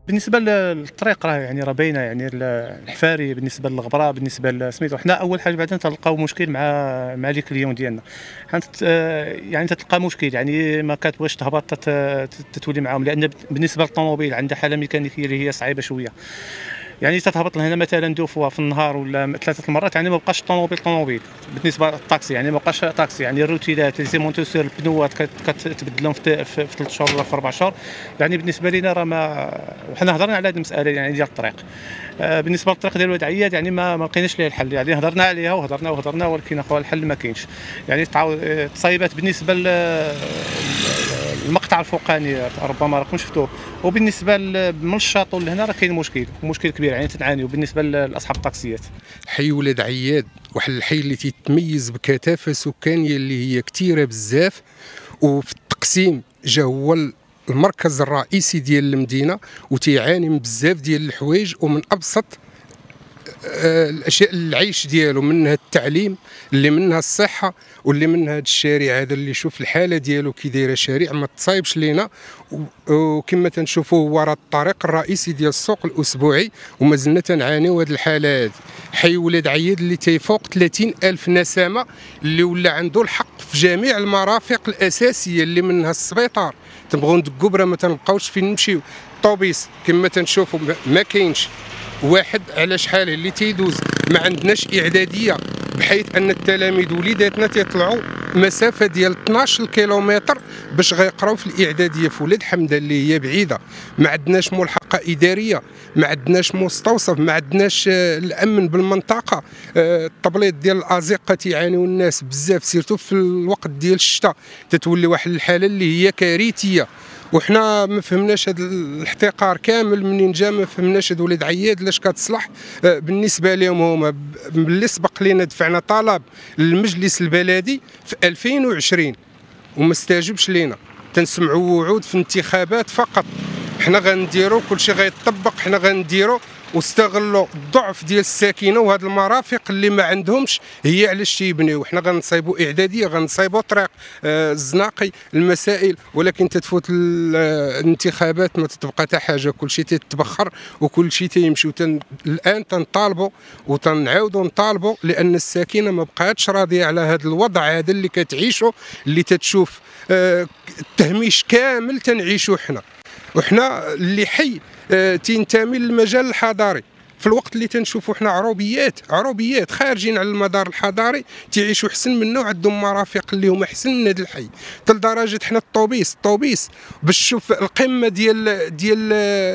بالنسبه للطريق راه يعني راه باينه، يعني الحفاري بالنسبه للغبره بالنسبه سميتو. حنا اول حاجه بعدا تلقاو مشكل مع لي كليون ديالنا. يعني تلقى مشكل، يعني ما كتبغيش تهبط تتولي معاهم، لان بالنسبه للطوموبيل عندها حاله ميكانيكيه اللي هي صعيبه شويه. يعني تتهبط لهنا مثلا دوفوا في النهار ولا 3 المرات، يعني ما بقاش طوموبيل. بالنسبه للطاكسي يعني ما بقاش طاكسي، يعني الروتيلات لي مونتوسور البنوات كتبدلهم في 3 شهور ولا في 4 شهور. يعني بالنسبه لنا راه ما، وحنا هضرنا على هذه المساله يعني ديال الطريق. بالنسبه للطريق ديال ولاد عياد يعني ما لقيناش ليه الحل، يعني هضرنا عليها وهضرنا ولكن اخويا الحل ما كاينش. يعني تصايبات بالنسبه المقطع الفوقاني ربما راكم شفتوه، وبالنسبه من الشاطئ لهنا راه كاين مشكل كبير، يعني تنعانيو بالنسبه لاصحاب الطاكسيات. حي ولاد عياد واحد الحي اللي تيتميز بكثافه سكانيه اللي هي كثيره بزاف، وفي التقسيم جا هو المركز الرئيسي ديال المدينه، وتيعاني من بزاف ديال الحوايج، ومن ابسط الاشياء العيش ديالو، منها التعليم، اللي منها الصحه، واللي منها هذا الشارع هذا اللي شوف الحاله ديالو كي دايره، شارع ما تصايبش لينا. وكما تنشوفوا هو راه الطريق الرئيسي ديال السوق الاسبوعي، ومازلنا تنعانيو هذه الحاله هذه. حي ولاد عياد اللي تيفوق 30,000 نسمه، اللي ولا عنده الحق في جميع المرافق الاساسيه اللي منها السبيطار. تنبغيو ندقوا برا ما تنبقاوش فين نمشيو. الطوبيس كما تنشوفوا ما كاينش واحد على شحال اللي تيدوز. ما عندناش اعداديه، بحيث ان التلاميذ وليداتنا تيطلعوا مسافه ديال 12 كيلومتر باش غيقراو في الاعداديه في ولاد حمده اللي هي بعيده. ما عندناش ملحقه اداريه، ما عندناش مستوصف، ما عندناش الامن بالمنطقه. التبليط ديال الازقه تيعانيو الناس بزاف، سيرتو في الوقت ديال الشتاء تتولي واحد الحاله اللي هي كارثيه. وحنا ما فهمناش هذا الاحتقار كامل منين جا، ما فهمناش هاد ولاد عياد لاش كتصلح بالنسبه لهم هما. ملي سبق لينا دفعنا طلب للمجلس البلدي في 2020 وما استجابش لينا، تنسمعوا وعود في انتخابات فقط. حنا غنديروا كلشي غيطبق، حنا غنديروا، واستغلوا الضعف ديال الساكنه وهاد المرافق اللي ما عندهمش هي علاش تيبنيو. حنا غنصايبوا اعداديه، غنصايبوا طريق الزناقي، المسائل، ولكن تتفوت الانتخابات ما تتبقى حتى حاجه، كلشي تيتبخر وكلشي تيمشي. الان تنطالبوا وتنعاودوا نطالبوا، لان الساكنه ما بقاتش راضيه على هذا الوضع هذا اللي كتعيشوا، اللي تتشوف التهميش كامل تنعيشوا حنا. وحنا اللي حي تنتمي للمجال الحضاري، في الوقت اللي تنشوفوا حنا عروبيات خارجين على المدار الحضاري تيعيشوا احسن منه، وعندهم مرافق اللي هما احسن من هذا الحي. لدرجه حنا الطوبيس باش تشوف القمه ديال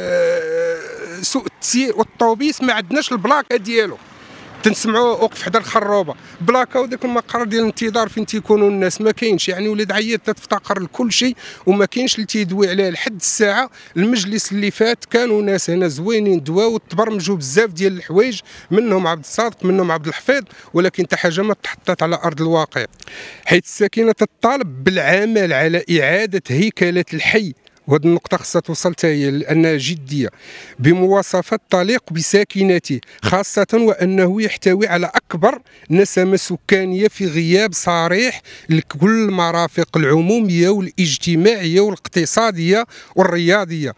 سوق التسيير والطوبيس ما عندناش البلاكه ديالو. تنسمعوا وقف حدا الخروبه بلاكا، وداك المقر ديال الانتظار فين تيكونوا الناس ما كاينش. يعني ولاد عياد تفتقر لكل شيء وما كاينش اللي تيدوي عليه لحد الساعه. المجلس اللي فات كانوا ناس هنا زوينين دواو وتبرمجوا بزاف ديال الحوايج، منهم عبد الصادق منهم عبد الحفيظ، ولكن حتى حاجه ما تحطت على ارض الواقع. حيث الساكنه تطالب بالعمل على اعاده هيكله الحي، وهذه النقطة خاصها توصل حتى هي لأنها جدية، بمواصفات تليق بساكنته، خاصة وأنه يحتوي على أكبر نسمة سكانية في غياب صريح لكل المرافق العمومية والاجتماعية والاقتصادية والرياضية.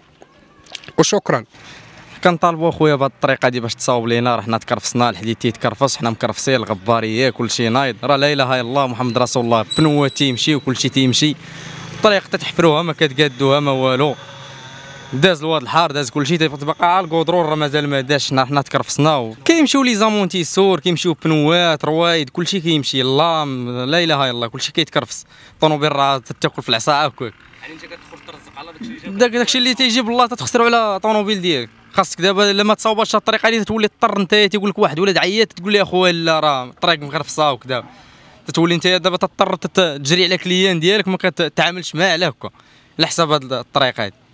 وشكرا. كنطالبوا اخويا بهذه الطريقه دي باش تصاوب لينا. راه حنا تكرفصنا، الحديد تيتكرفص، حنا مكرفصين، الغباريه كلشي نايض. راه لا اله الا الله محمد رسول الله، بنوات تيمشي وكلشي تيمشي، الطريق تتحفروها ما كتقادوها ما والو. داز الواد الحار، داز كلشي، تبقى على الكودرون راه مازال ما داش. حنا تكرفصنا، كيمشيو لي زامونتي سور، كيمشيو بنوات روايد، كلشي كيمشي. الله لا اله الا الله، كلشي كيتكرفص. الطوموبيل راه تاكل في العصا هكاك. يعني انت كتدخل ترزق على داكشي اللي تيجيب الله تتخسروا على الطوموبيل ديالك. خاصك دابا لما تصاوبش الطريقه هذه تولي تضطر انت، تيقول لك واحد ولاد عيات تقول لي اخويا لا راه الطريق مخرفصه وكذا، تتولي انت دابا تضطر تجري على كليان ديالك ما كتعاملش معاه على هكا على حساب هذه الطريقه هذه.